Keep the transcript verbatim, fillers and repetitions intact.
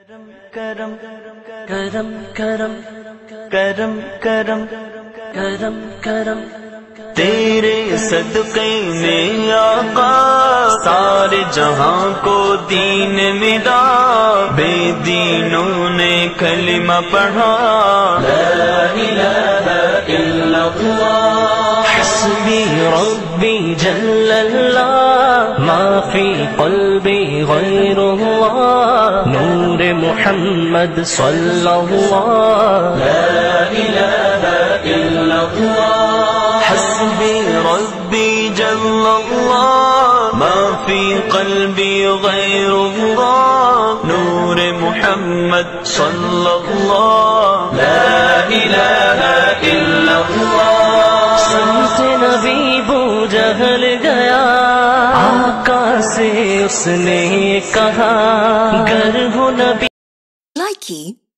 کرم کرم کرم کرم کرم کرم کرم تیرے صدقے میں آقا سارے جہاں کو دین ملا، بے دینوں نے کلمہ پڑھا، لا الہ الا اللہ حسبی ربی جل اللہ ما فی قلبی غیر اللہ نور محمد صلی اللہ، لا الہ الا اللہ حسبی ربی جل اللہ ما فی قلبی غیر اللہ نور محمد صلی اللہ، لا الہ الا اللہ۔ سمت نبی بو جہل گیا، آقا سے اس نے کہا گر ہو نبی لائکی